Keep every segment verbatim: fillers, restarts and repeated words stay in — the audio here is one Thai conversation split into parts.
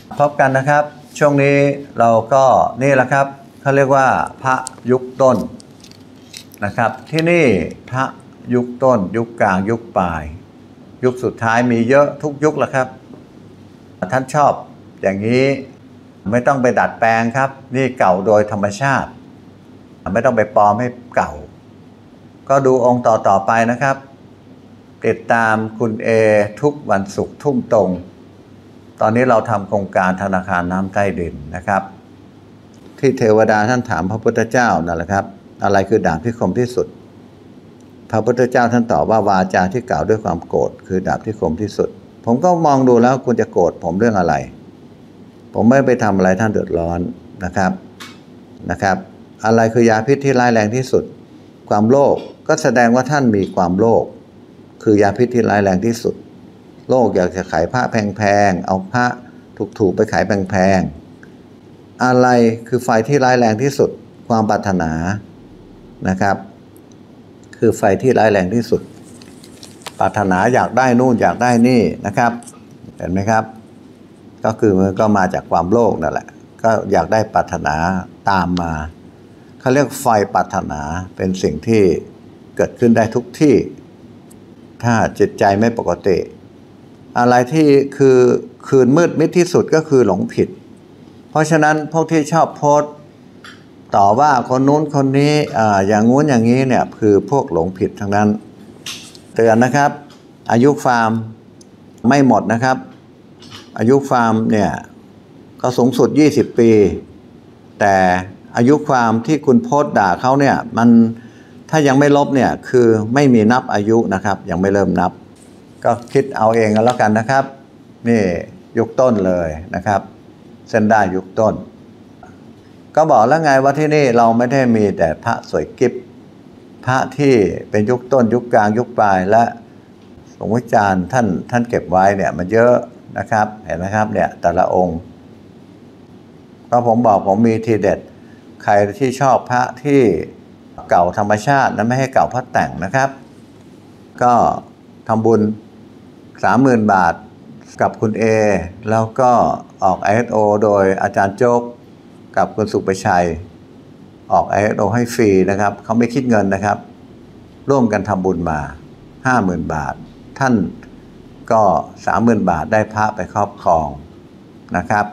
พบกันนะครับช่วงนี้เราก็นี่แหละครับเขาเรียกว่าพระยุคต้นนะครับที่นี่พระยุคต้นยุคกลางยุคปลายยุคสุดท้ายมีเยอะทุกยุคแหละครับท่านชอบอย่างนี้ไม่ต้องไปดัดแปลงครับนี่เก่าโดยธรรมชาติไม่ต้องไปปลอมให้เก่าก็ดูองค์ต่อต่อไปนะครับติดตามคุณเอทุกวันศุกร์ทุ่มตรงตอนนี้เราทำโครงการธนาคารน้ำใต้ดินนะครับที่เทวดาท่านถามพระพุทธเจ้านั่นแหละครับอะไรคือดาบที่คมที่สุดพระพุทธเจ้าท่านตอบว่าวาจาที่กล่าวด้วยความโกรธคือดาบที่คมที่สุดผมก็มองดูแล้วคุณจะโกรธผมเรื่องอะไรผมไม่ไปทำอะไรท่านเดือดร้อนนะครับนะครับอะไรคือยาพิษที่ร้ายแรงที่สุดความโลภก็แสดงว่าท่านมีความโลภคือยาพิษที่ร้ายแรงที่สุดโลกอยากจะขายพระแพงๆเอาพระถูกๆไปขายแพงๆอะไรคือไฟที่ร้ายแรงที่สุดความปรารถนานะครับคือไฟที่ร้ายแรงที่สุดปรารถนาอยากได้นู่นอยากได้นี่นะครับเห็นไหมครับก็คือมันก็มาจากความโลภนั่นแหละก็อยากได้ปรารถนาตามมาเขาเรียกไฟปรารถนาเป็นสิ่งที่เกิดขึ้นได้ทุกที่ถ้าจิตใจไม่ปกติอะไรที่คือคืนมืดมิดที่สุดก็คือหลงผิดเพราะฉะนั้นพวกที่ชอบโพสต์ต่อว่าคนนู้นคนนี้อ่าอย่างงู้นอย่างนี้เนี่ยคือพวกหลงผิดทั้งนั้นเตือนนะครับอายุฟาร์มไม่หมดนะครับอายุฟาร์มเนี่ยก็สูงสุดยี่สิบปีแต่อายุความที่คุณโพสต์ด่าเขาเนี่ยมันถ้ายังไม่ลบเนี่ยคือไม่มีนับอายุนะครับยังไม่เริ่มนับก็คิดเอาเองกันแล้วกันนะครับนี่ยุคต้นเลยนะครับเส้นได้ยุคต้นก็บอกแล้วไงว่าที่นี่เราไม่ได้มีแต่พระสวยกิ๊บพระที่เป็นยุคต้นยุคกลางยุคปลายและหลวงวิจารณ์ท่านท่านเก็บไว้เนี่ยมันเยอะนะครับเห็นไหมครับเนี่ยแต่ละองค์ก็ผมบอกผมมีทีเด็ดใครที่ชอบพระที่เก่าธรรมชาตินั้นไม่ให้เก่าพระแต่งนะครับก็ทำบุญสามหมื่นบาทกับคุณเอแล้วก็ออก ไอ เอส โอ โดยอาจารย์โจ๊กกับคุณสุประชัยออก ไอ เอส โอ ให้ฟรีนะครับเขาไม่คิดเงินนะครับร่วมกันทำบุญมา ห้าหมื่น บาทท่านก็ สามหมื่น บาทได้พระไปครอบครองนะครับ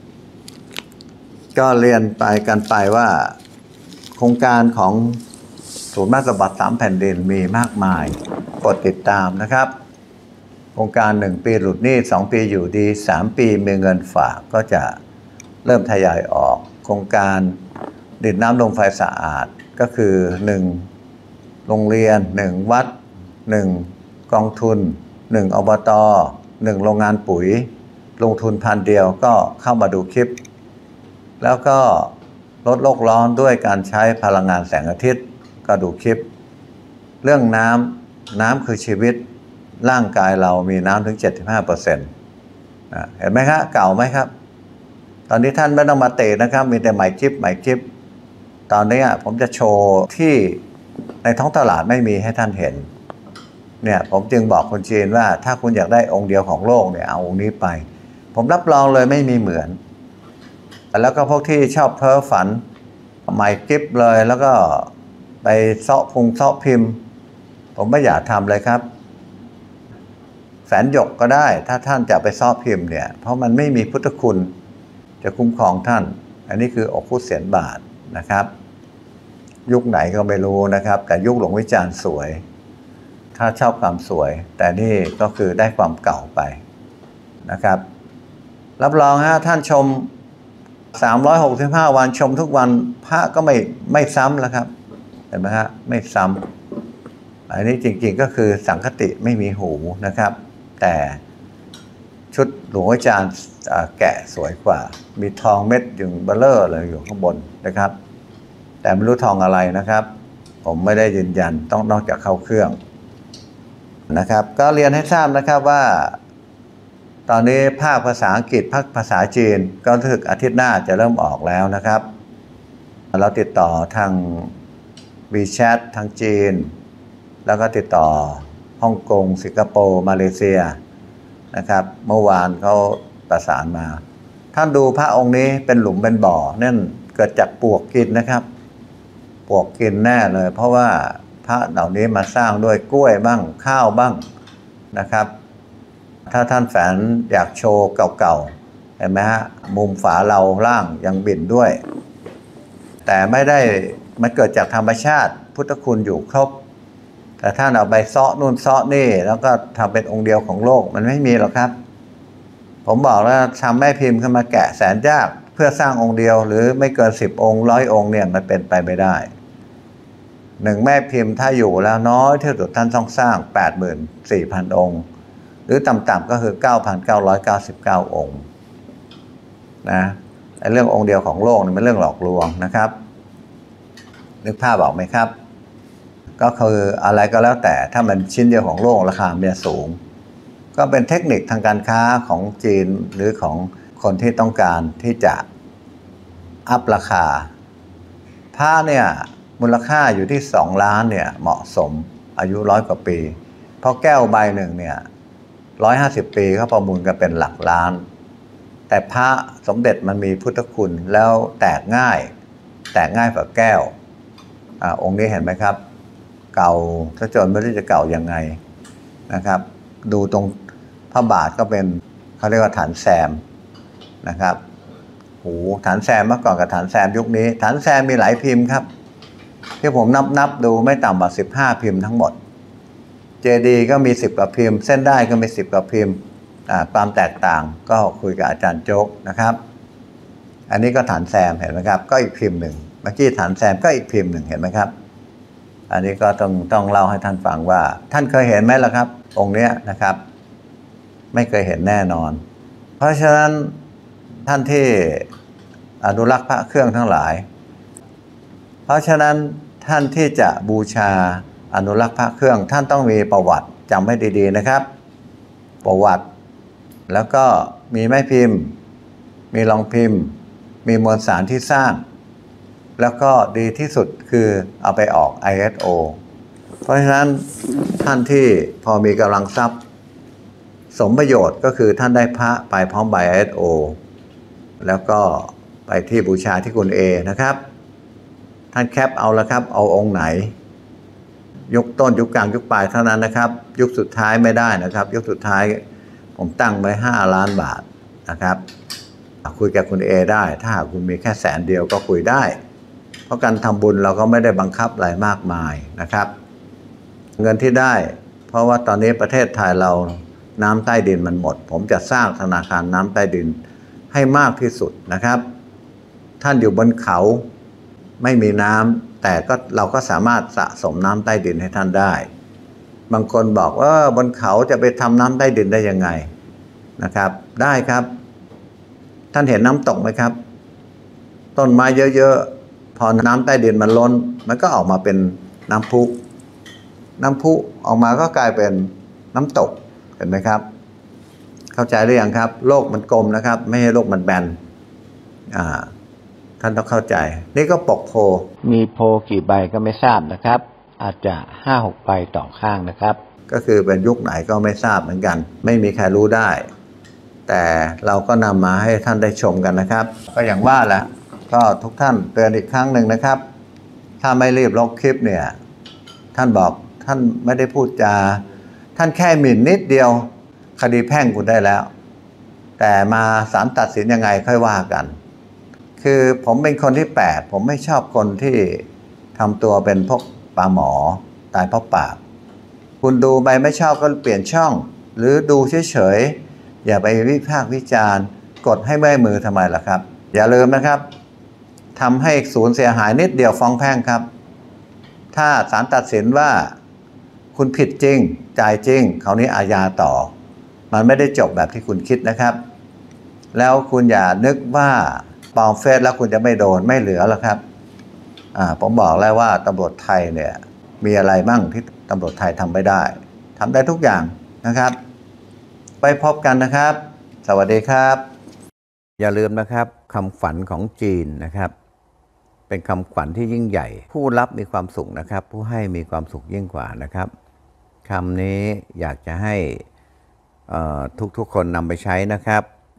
ก็เรียนไปกันไปว่าโครงการของศูนย์ราชบัณฑิตสามแผ่นดินมีมากมายกดติดตามนะครับโครงการหนึ่งปีหลุดหนี้สองปีอยู่ดีสามปีมีเงินฝากก็จะเริ่มทยอยออกโครงการดินน้ำลมไฟสะอาดก็คือหนึ่งโรงเรียนหนึ่งวัดหนึ่งกองทุนหนึ่งอบตหนึ่งโรงงานปุ๋ยลงทุนพันเดียวก็เข้ามาดูคลิปแล้วก็ลดโลกร้อนด้วยการใช้พลังงานแสงอาทิตย์ก็ดูคลิปเรื่องน้ำน้ำคือชีวิตร่างกายเรามีน้ำถึง เจ็ดสิบห้าเปอร์เซ็นต์ เห็นไหมครับเก่าไหมครับตอนนี้ท่านไม่ต้องมาเตะนะครับมีแต่ใหม่คลิปใหม่คลิปตอนนี้ผมจะโชว์ที่ในท้องตลาดไม่มีให้ท่านเห็นเนี่ยผมจึงบอกคนจีนว่าถ้าคุณอยากได้องค์เดียวของโลกเนี่ยเอาองค์นี้ไปผมรับรองเลยไม่มีเหมือนแล้วก็พวกที่ชอบเพ้อฝันใหม่คลิปเลยแล้วก็ไปเซาะพุงเซาะพิมพ์ผมไม่อยากทำเลยครับแสนหยกก็ได้ถ้าท่านจะไปเซาะพิมพ์เนี่ยเพราะมันไม่มีพุทธคุณจะคุ้มครองท่านอันนี้คืออกพุทธเศียรบาทนะครับยุคไหนก็ไม่รู้นะครับแต่ยุคหลวงวิจารณ์สวยถ้าชอบความสวยแต่นี่ก็คือได้ความเก่าไปนะครับรับรองฮะท่านชมสามร้อยหกสิบห้าวันชมทุกวันพระก็ไม่ไม่ซ้ำแล้วครับเห็นไหมฮะไม่ซ้ำอันนี้จริงๆก็คือสังคติไม่มีหูนะครับแต่ชุดหลวงอาจารย์แกะสวยกว่ามีทองเม็ดอยู่เบลเลอร์เลยอยู่ข้างบนนะครับแต่ไม่รู้ทองอะไรนะครับผมไม่ได้ยืนยันต้องนอกจากเข้าเครื่องนะครับก็เรียนให้ทราบนะครับว่าตอนนี้ภาคภาษาอังกฤษภาคภาษาจีนก็รู้สึกอาทิตย์หน้าจะเริ่มออกแล้วนะครับเราติดต่อทาง WeChat ทางจีนแล้วก็ติดต่อฮ่องกงสิงคโปร์มาเลเซียนะครับเมื่อวานเขาประสานมาท่านดูพระองค์นี้เป็นหลุมเป็นบ่อนั่นเกิดจากปลวกกินนะครับปลวกกินแน่เลยเพราะว่าพระเหล่านี้มาสร้างด้วยกล้วยบ้างข้าวบ้างนะครับถ้าท่านแฝนอยากโชว์เก่าๆเห็นไหมฮะมุมฝาเราล่างยังบิ่นด้วยแต่ไม่ได้มันเกิดจากธรรมชาติพุทธคุณอยู่ครบแต่ท่านเอาไปเซาะนู่นเซาะนี่แล้วก็ทำเป็นองค์เดียวของโลกมันไม่มีหรอกครับผมบอกแล้วทำแม่พิมพ์ขึ้นมาแกะแสนยากเพื่อสร้างองค์เดียวหรือไม่เกินสิบองค์ร้อยองค์เนี่ยมันเป็นไปไม่ได้หนึ่งแม่พิมพ์ถ้าอยู่แล้วน้อยที่สุดท่านต้องสร้าง แปดหมื่นสี่พัน องค์หรือต่ำๆก็คือ เก้าพันเก้าร้อยเก้าสิบเก้า องค์นะไอ้เรื่ององค์เดียวของโลกนี่เป็นเรื่องหลอกลวงนะครับนึกภาพออกไหมครับก็คืออะไรก็แล้วแต่ถ้ามันชิ้นเดียวของโลกราคามันสูงก็เป็นเทคนิคทางการค้าของจีนหรือของคนที่ต้องการที่จะอัพราคาผ้าเนี่ยมูลค่าอยู่ที่สองล้านเนี่ยเหมาะสมอายุร้อยกว่าปีเพราะแก้วใบหนึ่งเนี่ยร้อยห้าสิบปีเขาประมูลกันเป็นหลักล้านแต่พระสมเด็จมันมีพุทธคุณแล้วแตกง่ายแตกง่ายกว่าแก้วอ่าองค์นี้เห็นไหมครับเก่าถ้าจนไม่รู้จะเก่ายังไงนะครับดูตรงพระบาทก็เป็นเขาเรียกว่าฐานแซมนะครับโอ้ฐานแซมเมื่อก่อนกับฐานแซมยุคนี้ฐานแซมมีหลายพิมพ์ครับที่ผมนับนับดูไม่ต่ำกว่าสิบห้าพิมพ์ทั้งหมดเจดีก็มีสิบกว่าพิมพ์เส้นได้ก็มีสิบกว่าพิมพ์ความแตกต่างก็คุยกับอาจารย์โจ๊กนะครับอันนี้ก็ฐานแซมเห็นไหมครับก็อีกพิมพ์หนึ่งเมื่อกี้ฐานแซมก็อีกพิมพ์หนึ่งเห็นไหมครับอันนี้ก็ต้องต้องเล่าให้ท่านฟังว่าท่านเคยเห็นไหมล่ะครับองค์เนี้ยนะครับไม่เคยเห็นแน่นอนเพราะฉะนั้นท่านที่อนุรักษ์พระเครื่องทั้งหลายเพราะฉะนั้นท่านที่จะบูชาอนุรักษ์พระเครื่องท่านต้องมีประวัติจำให้ดีๆนะครับประวัติแล้วก็มีไม้พิมพ์มีรองพิมพ์มีมวลสารที่สร้างแล้วก็ดีที่สุดคือเอาไปออก ไอ เอส โอ เพราะฉะนั้นท่านที่พอมีกำลังทรัพย์สมประโยชน์ก็คือท่านได้พระไปพร้อมใบ ไอ เอส โอ แล้วก็ไปที่บูชาที่คุณเอนะครับท่านแคปเอาละครับเอาองค์ไหนยุคต้นยุคกลางยุคปลายเท่านั้นนะครับยุคสุดท้ายไม่ได้นะครับยุคสุดท้ายผมตั้งไว้ห้าล้านบาทนะครับคุยกับคุณเอได้ถ้าหากคุณมีแค่แสนเดียวก็คุยได้เพราะการทำบุญเราก็ไม่ได้บังคับอะไรมากมายนะครับเงินที่ได้เพราะว่าตอนนี้ประเทศไทยเราน้ำใต้ดินมันหมดผมจะสร้างธนาคารน้ำใต้ดินให้มากที่สุดนะครับท่านอยู่บนเขาไม่มีน้ำแต่ก็เราก็สามารถสะสมน้ำใต้ดินให้ท่านได้บางคนบอกว่าบนเขาจะไปทำน้ำใต้ดินได้ยังไงนะครับได้ครับท่านเห็นน้ำตกไหมครับต้นไม้เยอะๆพอน้ำใต้ดินมันล้นมันก็ออกมาเป็นน้ำพุน้ำพุออกมาก็กลายเป็นน้ำตกเห็นไหมครับเข้าใจหรือยังครับโลกมันกลมนะครับไม่ให้โลกมันแบนอ่าท่านต้องเข้าใจนี่ก็ปกโพมีโพกี่ใบก็ไม่ทราบนะครับอาจจะห้าหกใบต่อข้างนะครับก็คือเป็นยุคไหนก็ไม่ทราบเหมือนกันไม่มีใครรู้ได้แต่เราก็นำมาให้ท่านได้ชมกันนะครับก็อย่างว่าแหละก็ทุกท่านเตือนอีกครั้งหนึ่งนะครับถ้าไม่รีบลบคลิปเนี่ยท่านบอกท่านไม่ได้พูดจาท่านแค่หมิ่นนิดเดียวคดีแพ่งคุณได้แล้วแต่มาศาลตัดสินยังไงค่อยว่ากันคือผมเป็นคนที่แปลกผมไม่ชอบคนที่ทำตัวเป็นพวกปลาหมอตายเพราะปากคุณดูไปไม่ชอบก็เปลี่ยนช่องหรือดูเฉยๆอย่าไปวิพากษ์วิจารณ์กดให้เมื่อยมือทำไมล่ะครับอย่าลืมนะครับทำให้ศูนย์เสียหายนิดเดียวฟ้องแพ่งครับถ้าศาลตัดสินว่าคุณผิดจริงจ่ายจริงคราวนี้อาญาต่อมันไม่ได้จบแบบที่คุณคิดนะครับแล้วคุณอย่านึกว่าปลอมเฟซแล้วคุณจะไม่โดนไม่เหลือหรอกครับอ่าผมบอกแล้วว่าตำรวจไทยเนี่ยมีอะไรบ้างที่ตำรวจไทยทำไม่ได้ทำได้ทุกอย่างนะครับไปพบกันนะครับสวัสดีครับอย่าลืมนะครับคำขวัญของจีนนะครับเป็นคำขวัญที่ยิ่งใหญ่ผู้รับมีความสุขนะครับผู้ให้มีความสุขยิ่งกว่านะครับคำนี้อยากจะให้ทุกๆคนนำไปใช้นะครับ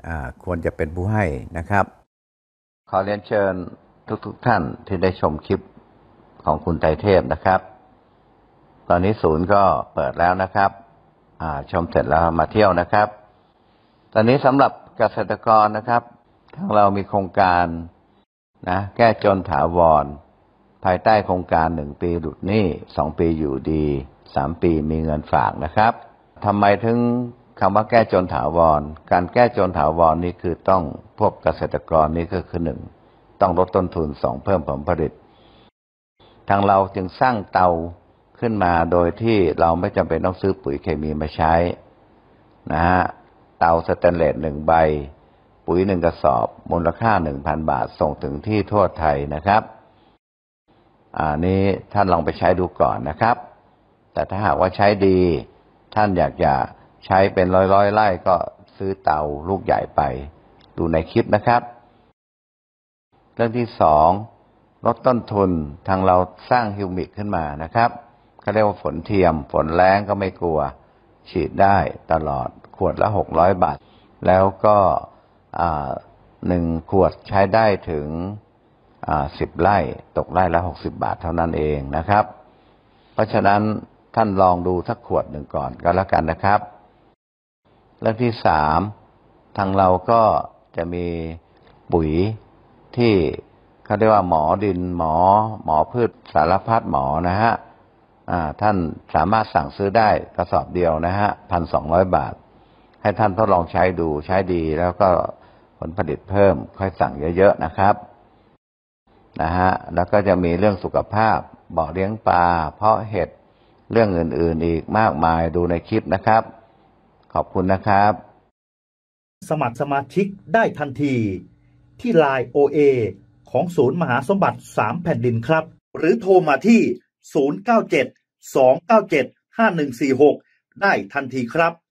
ควรจะเป็นผู้ให้นะครับขอเรียนเชิญทุกๆ ท่านที่ได้ชมคลิปของคุณไตรเทพนะครับตอนนี้ศูนย์ก็เปิดแล้วนะครับชมเสร็จแล้วมาเที่ยวนะครับตอนนี้สำหรับเกษตรกรนะครับทางเรามีโครงการนะแก้จนถาวรภายใต้โครงการหนึ่งปีหลุดหนี้สองปีอยู่ดีสามปีมีเงินฝากนะครับทำไมถึงคำว่าแก้จนถาวรการแก้จนถาวรนี้คือต้องพวกเกษตรกรนี้ก็คือหนึ่งต้องลดต้นทุนสองเพิ่มผลผลิตทางเราจึงสร้างเตาขึ้นมาโดยที่เราไม่จำเป็นต้องซื้อปุ๋ยเคมีมาใช้นะฮะเตาสแตนเลสหนึ่งใบปุ๋ยหนึ่งกระสอบมูลค่าหนึ่งพันบาทส่งถึงที่ทั่วไทยนะครับอ่านี้ท่านลองไปใช้ดูก่อนนะครับแต่ถ้าหากว่าใช้ดีท่านอยากจะใช้เป็นร้อยร้อยไร่ก็ซื้อเตาลูกใหญ่ไปดูในคลิปนะครับเรื่องที่สองลดต้นทุนทางเราสร้างฮิวมิกขึ้นมานะครับเขาเรียกว่าฝนเทียมฝนแล้งก็ไม่กลัวฉีดได้ตลอดขวดละหกร้อยบาทแล้วก็หนึ่งขวดใช้ได้ถึงสิบไร่ตกไร่ละหกสิบบาทเท่านั้นเองนะครับเพราะฉะนั้นท่านลองดูสักขวดหนึ่งก่อนก็แล้วกันนะครับเรื่องที่สามทางเราก็จะมีปุ๋ยที่เขาเรียกว่าหมอดินหมอหมอพืชสารพัดหมอนะฮะท่านสามารถสั่งซื้อได้กระสอบเดียวนะฮะพันสองร้อยบาทให้ท่านทดลองใช้ดูใช้ดีแล้วก็ผลผลิตเพิ่มค่อยสั่งเยอะๆนะครับนะฮะแล้วก็จะมีเรื่องสุขภาพบ่อเลี้ยงปลาเพาะเห็ดเรื่องอื่นๆอีกมากมายดูในคลิปนะครับขอบคุณนะครับสมัครสมาชิกได้ทันทีที่ ไลน์ โอ เอ ของศูนย์มหาสมบัติสามแผ่นดินครับหรือโทรมาที่ศูนย์ เก้า เจ็ด สอง เก้า เจ็ด ห้า หนึ่ง สี่ หกได้ทันทีครับ